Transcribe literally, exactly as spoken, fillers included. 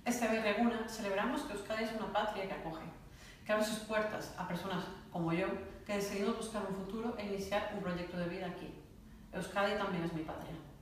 Este Berreguna celebramos que Euskadi es una patria que acoge, que abre sus puertas a personas como yo que decidimos buscar un futuro e iniciar un proyecto de vida aquí. Euskadi también es mi patria.